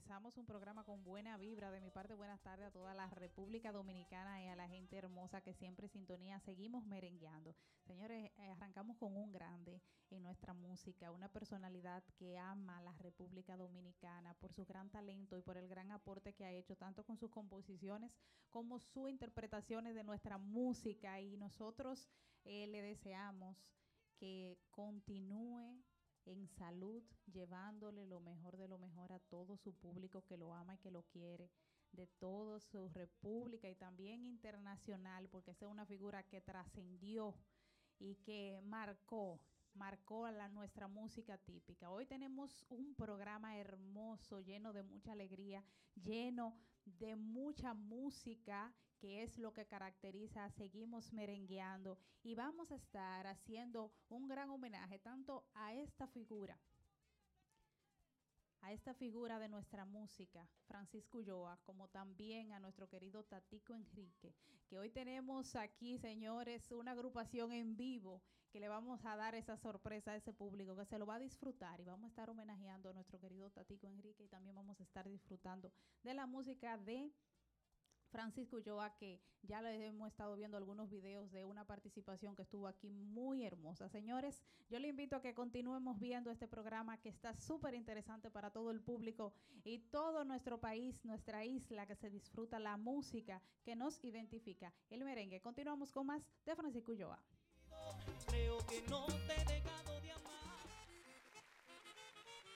empezamos un programa con buena vibra. De mi parte, buenas tardes a toda la República Dominicana y a la gente hermosa que siempre sintonía. Seguimos merengueando. Señores, arrancamos con un grande en nuestra música, una personalidad que ama la República Dominicana por su gran talento y por el gran aporte que ha hecho, tanto con sus composiciones como sus interpretaciones de nuestra música. Y nosotros le deseamos que continúe en salud, llevándole lo mejor de lo mejor a todo su público que lo ama y que lo quiere, de toda su república y también internacional, porque esa es una figura que trascendió y que marcó nuestra música típica. Hoy tenemos un programa hermoso, lleno de mucha alegría, lleno de mucha música, que es lo que caracteriza a Seguimos Merengueando, y vamos a estar haciendo un gran homenaje tanto a esta figura de nuestra música, Francisco Ulloa, como también a nuestro querido Tatico Henrique, que hoy tenemos aquí, señores, una agrupación en vivo que le vamos a dar esa sorpresa a ese público que se lo va a disfrutar, y vamos a estar homenajeando a nuestro querido Tatico Henrique, y también vamos a estar disfrutando de la música de Francisco Ulloa, que ya les hemos estado viendo algunos videos de una participación que estuvo aquí muy hermosa. Señores, yo le invito a que continuemos viendo este programa que está súper interesante para todo el público y todo nuestro país, nuestra isla, que se disfruta la música que nos identifica, el merengue. Continuamos con más de Francisco Ulloa. Creo que no te he dejado